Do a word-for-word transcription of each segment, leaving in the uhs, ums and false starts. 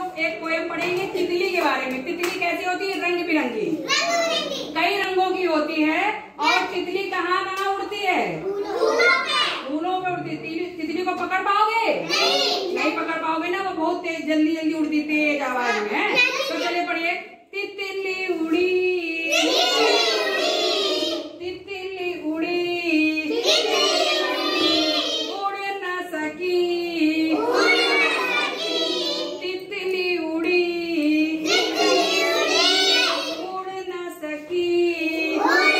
लोग एक पोएम पढ़ेंगे तितली के बारे में। तितली कैसी होती है? रंग बिरंगी, कई रंगों की होती है। और तितली कहाँ कहाँ उड़ती है? फूलों पे उड़ती है। तितली को पकड़ पाओगे? नहीं पकड़ पाओगे ना, वो बहुत तेज जल्दी जल्दी उड़ती तेज आवाज में। तो चलिए पढ़िए। तितली उड़ी, तितली उड़ी, उड़ न सकी, तितली उड़ी, उड़ न सकी,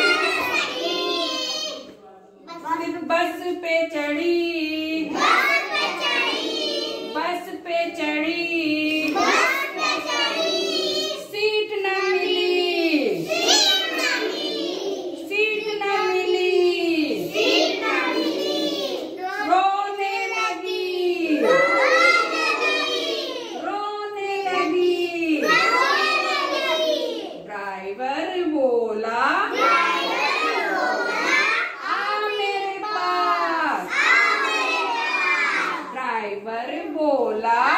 बस पे चढ़ी, बस पे चढ़ी, सीट न मिली, सीट न मिली, रोने लगी, रोने लगी। ड्राइवर बोला आ मेरे पास, ड्राइवर बोला